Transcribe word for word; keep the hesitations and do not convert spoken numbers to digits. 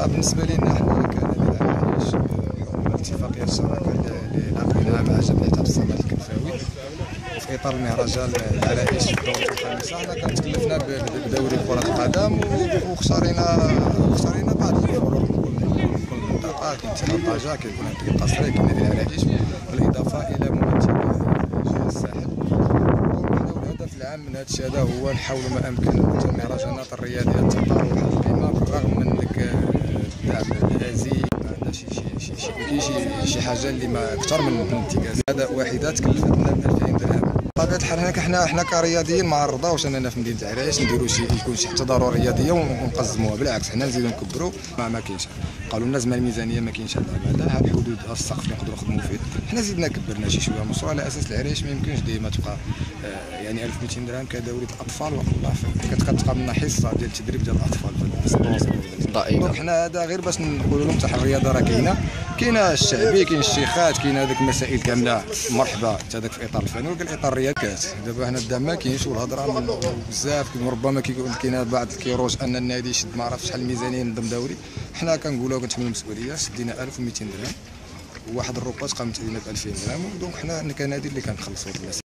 بالنسبه لنا حنا كنادي العرايش بحكم اتفاقيه الشراكه اللي لاقيناها مع جمعيه عبد الصمد الكنفاوي في اطار المهرجان العرايش في الدوره الخامسه. حنا كنتكلفنا بدوري كره القدم واختارينا اختارينا بعض الفروق من كل منطقه. كاين تيران طاجا، كاين اولمبيك القصري، كاين نادي العرايش، بالاضافه الى ممثل الساحل. والهدف العام من هذا الشيء هذا هو نحاول ما امكن المهرجانات الرياضيه تبقى روحها القيمه بالرغم من ذاك الدعم الهزيل. ما عندناش شي شي شي شي شي حاجه اللي ما اكثر من الانتكاس. هذا وحده تكلفتنا ب ألفين درهم. بطبيعه الحال حنا حنا حنا كرياضيين ما عرضاوش اننا في مدينه العرايش نديروا شي يكون شي حتى ضروره رياضيه ونقزموها، بالعكس حنا نزيدو نكبروا. ما, ما كاينش، قالوا لنا زعما الميزانيه ما كاينش هذا هذا ها الحدود السقف اللي نقدروا نخدموا فيه. حنا زدنا كبرنا شي شويه مشروع على اساس العرايش ما يمكنش ديما تبقى آه يعني ألف ومئتين درهم كدوري الاطفال. والله كتبقى لنا حصه ديال التدريب ديال الاطفال في المتوسط. دونك حنا هذا غير باش نقولوا لهم حتى الرياضه راه كاينه، كاينه الشعبي، كاين الشيخات، كاين هذيك المسائل كامله مرحبا حتى هذاك في اطار الفني، ولكن الاطار الرياضي كاس. دابا حنا الدعم ما كاينش والهضره بزاف. ربما كيكون كاين بعض الكيروج ان النادي يشد ما عرفتش شحال الميزانيه ينظم دوري. حنا كنقولوا كنتحملوا المسؤوليه، شدينا ألف ومئتين درهم وواحد الروباط قامت علينا ب ألفين درهم. دونك حنا كنادي اللي كنخلصوا الناس.